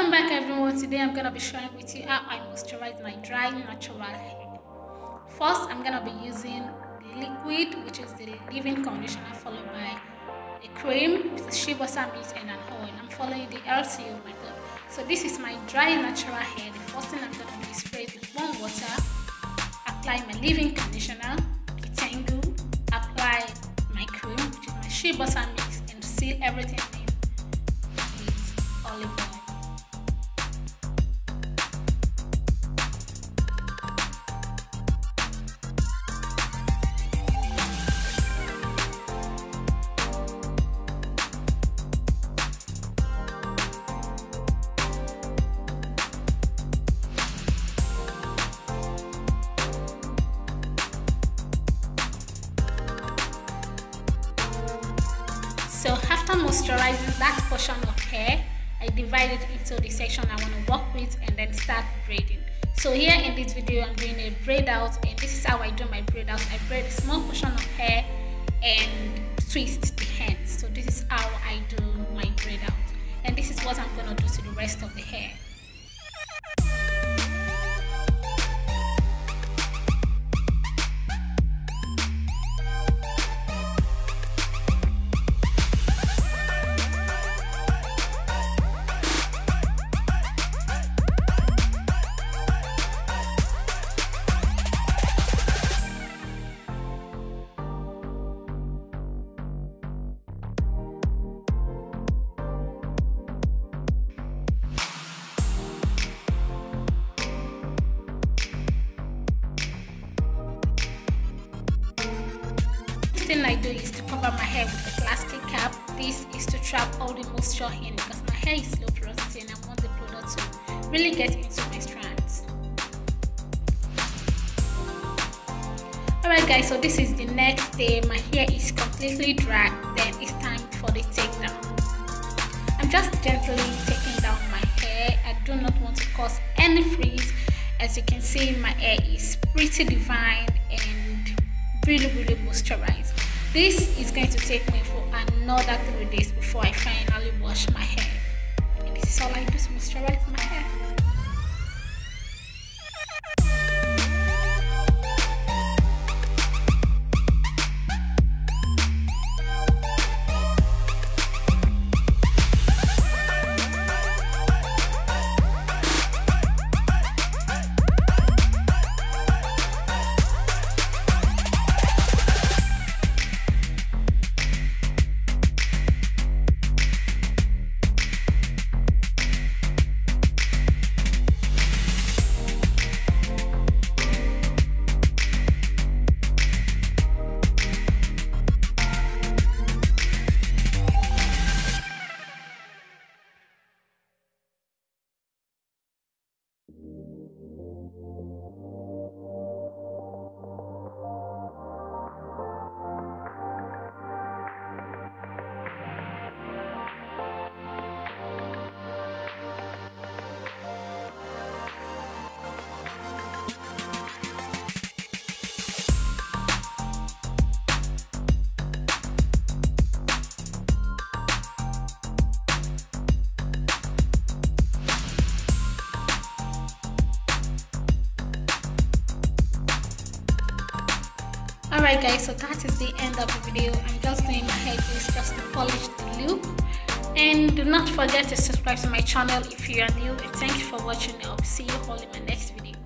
Welcome back everyone. Today I'm gonna be sharing with you how I moisturize my dry natural hair. First, I'm gonna be using the liquid, which is the leave-in conditioner, followed by a cream with shea butter mix and an oil. I'm following the LCO method. So this is my dry natural hair. The first thing I'm gonna do is spray it with warm water, apply my leave-in conditioner, detangle, apply my cream, which is my shea butter mix, and seal everything in with olive oil. So after moisturizing that portion of hair, I divide it into the section I want to work with and then start braiding. So here in this video, I'm doing a braid out, and this is how I do my braid out. I braid a small portion of hair and twist the ends. So this is how I do my braid out. And this is what I'm going to do to the rest of the hair. Thing I do is to cover my hair with a plastic cap. This is to trap all the moisture in because my hair is low porosity and I want the product to really get into my strands. Alright guys, so this is the next day. My hair is completely dry. Then it's time for the takedown. I'm just gently taking down my hair. I do not want to cause any frizz. As you can see, my hair is pretty defined and really moisturized. This is going to take me for another 3 days before I finally wash my hair. And this is all I do to moisturize my hair. Alright guys, so that is the end of the video. I'm just doing my hair just to polish the look. And do not forget to subscribe to my channel if you are new. And thank you for watching. I'll see you all in my next video.